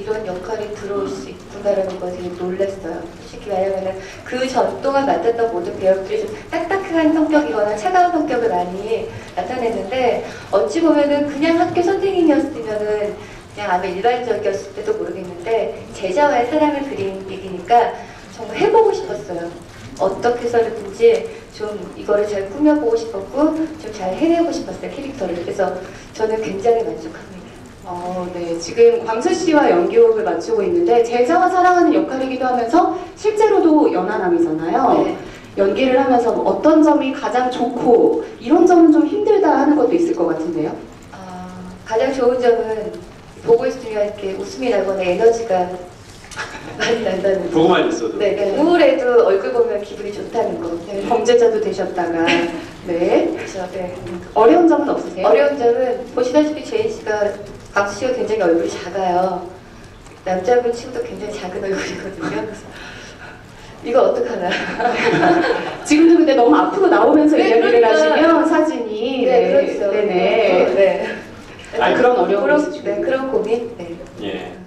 이런 역할이 들어올 수 있구나라는 거 되게 놀랐어요. 솔직히 왜냐면은 그 전 동안 맡았던 모든 배역들이 좀 딱딱한 성격이거나 차가운 성격을 많이 나타냈는데 어찌 보면은 그냥 학교 선생님이었으면은 그냥 아마 일반적이었을지도 모르겠는데 제자와의 사랑을 그린 얘기니까 정말 해보고 싶었어요. 어떻게 해서든지 좀 이거를 잘 꾸며보고 싶었고 좀 잘 해내고 싶었어요, 캐릭터를. 그래서 저는 굉장히 만족합니다. 네. 지금 광수 씨와 연기호흡을 맞추고 있는데 제자와 사랑하는 역할이기도 하면서 실제로도 연하남이잖아요. 네. 연기를 하면서 어떤 점이 가장 좋고 이런 점은 좀 힘들다 하는 것도 있을 것 같은데요. 가장 좋은 점은 보고 있으면 이렇게 웃음이 나거나 에너지가 많이 난다는 거. 보고만 있어도. 네, 그러니까 우울해도 얼굴 보면 기분이 좋다는 거. 네. 범죄자도 되셨다가 네. 그렇죠. 네. 어려운 점은 없으세요? 어려운 점은 보시다시피 제인 씨가 광수 씨가 굉장히 얼굴이 작아요. 남자분 치고도 굉장히 작은 얼굴이거든요. 그래서 이거 어떡하나. 지금도 근데 너무 앞으로 나오면서 네, 이야기를 그러니까. 하시면 사진이 네, 그렇죠. 네네. 네. 그런 어려움이 있으시군요. 네, 그런 고민. 네. 예.